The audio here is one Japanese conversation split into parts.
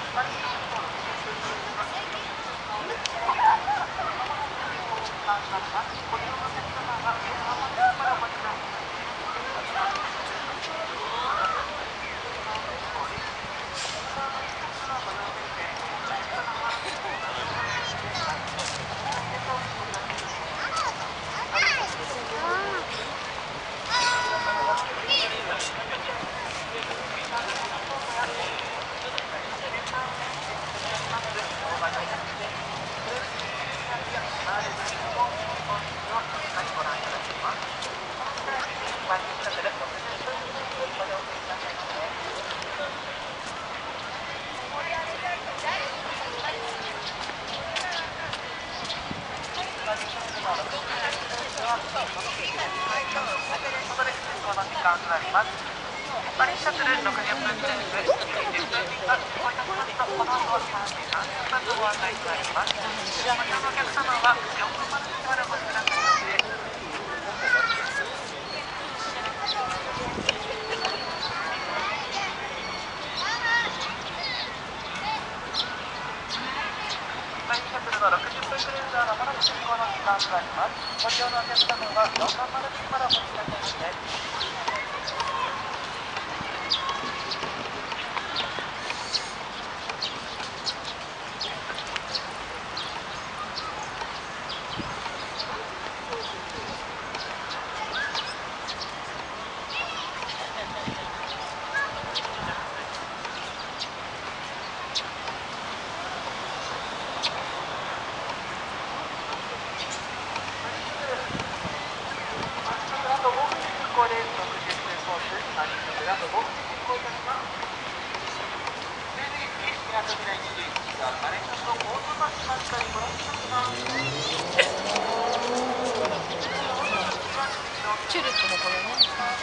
チューリップのこれね。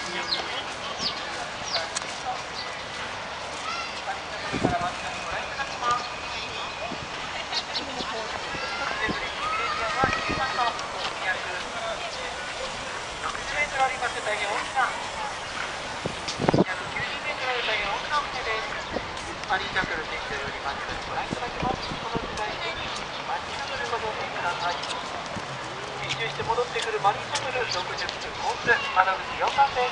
戻ってくるマリンシャトル60分コース窓口4番です。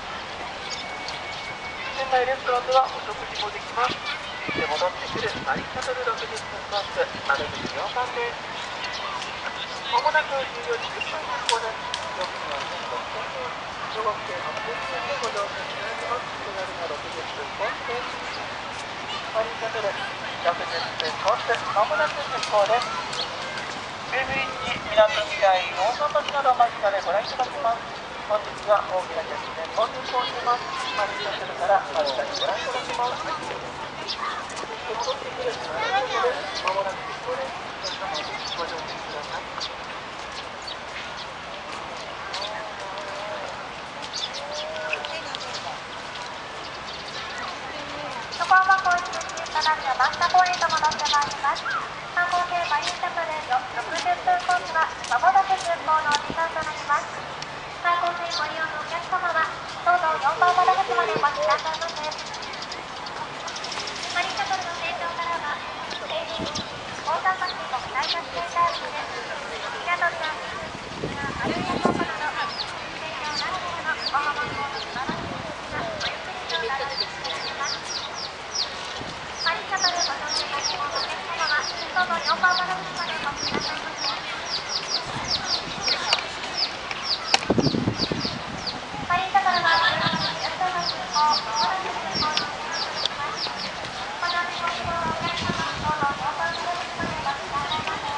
店内レストランではお食事もできます。続いて戻ってくるマリンシャトル60分コース窓口4番です。まもなく14時10分発行です。料金は1600円、小学生800円でご乗車いただきます。手軽な60分コースです。マリンシャトル60分コースまもなく出港です。ベイブリッジ、港未来、大桟橋など間近でご覧いただきます。本日は大きな客船も入港しています。マリンシャトルから間近にご覧いただきます。戻ってくるマリンシャトル、まもなく出港です。皆様ぜひご乗船ください。 横浜港に着いただきはバンタ港へと戻ってまいります。観光船マリンシャトル60分コースはまもなく出港のお時間となります。観光船ご利用のお客様はどうぞ4番窓口までお待ちくださいませ。マリンシャトルの船長からは停留大桟橋国際客船サービスです。港ちゃん、あるいはココなど船長ならではの横浜港の素晴らしい景色がおゆっくりと楽しんでいただけます。マリンシャトルご乗船ご希望のお客様はどうぞ4番窓口までお待ちくださいませ。マリンシャトルは16時10分の出港、まもなく出港のお時間となります。ご乗船ご希望のお客様、どうぞ4番窓口までお待ちくださいませ。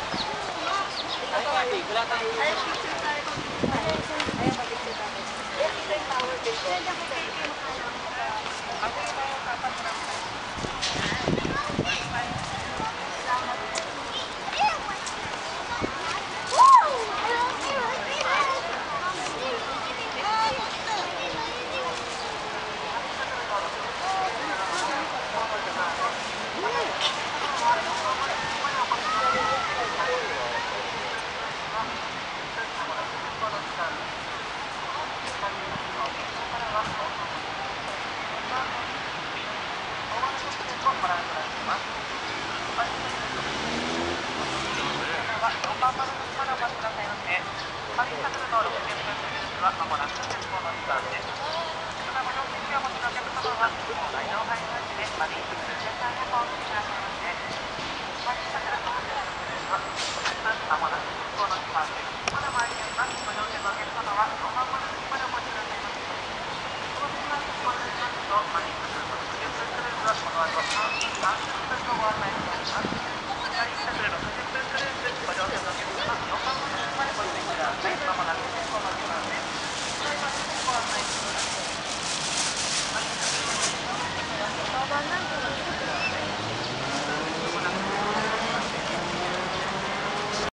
マリンシャトルの60分手続きはまもなく